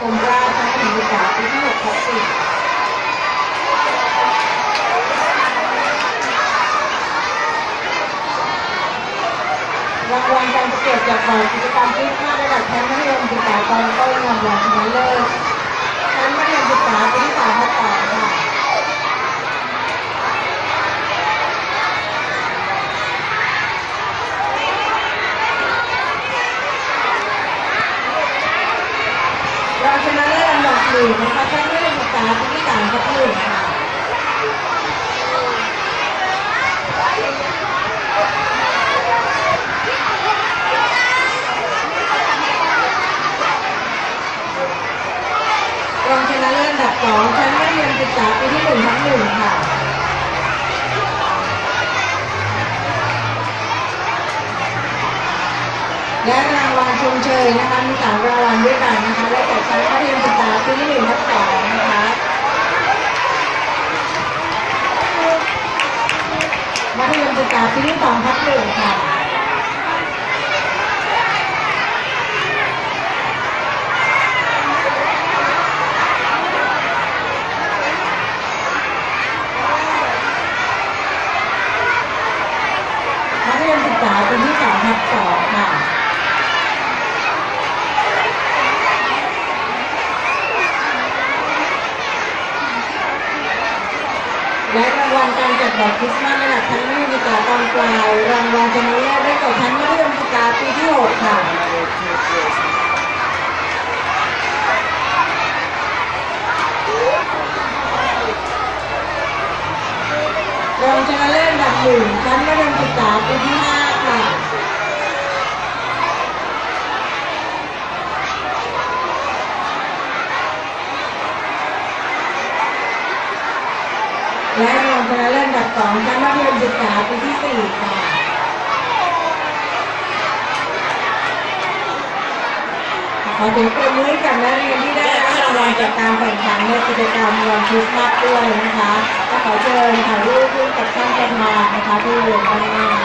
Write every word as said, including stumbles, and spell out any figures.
มราชชั้นมัธยมศึกษาปีที่หกทับสี่รางวัลการประกวดจากบอร์ดกิจกรรมคริสต์มาสระดับชั้นมัธยมศึกษาตอนต้นรางวัลชนะเลิศชั้นมัธยมศึกษาปีที่สามทับสองค่ะรองชนะเลิศอันดับหนึ่งนะคะชั้นมัธยมศึกษาปีที่สามทับหนึ่งค่ะรองชนะเลิศอันดับสองชั้นมัธยมศึกษาปีที่หนึ่งทับหนึ่งค่ะและรางวัลชมเชยนะคะมีสามรางวัลด้วยกันนะคะได้แก่ชั้นมัธยมศึกษาปีที่หนึ่งทับสองนะคะมัธยมศึกษาปีที่สองทับหนึ่งค่ะมัธยมศึกษาปีที่สองทับสองค่ะและรางวัลการจัดดอกคริสต์มาสระดับชั้นมัธยมศึกษาตอนปลายรางวัลชนะเลิศได้แก่ชั้นมัธยมศึกษาปีที่หกค่ะรองชนะเลิศอันดับหนึ่งชั้นมัธยมศึกษาปีที่ห้าค่ะและรองชนะเลิศอันดับสองชั้นมัธยมศึกษาปีที่สี่ค่ะขอเสียงปรบมือให้กับนักเรียนที่ได้รับรางวัลจากการแข่งขันในกิจกรรมวันคริสต์มาสด้วยนะคะก็ขอเชิญถ่ายรูปคู่กับท่านประธานนะคะที่เรียนด้านหน้า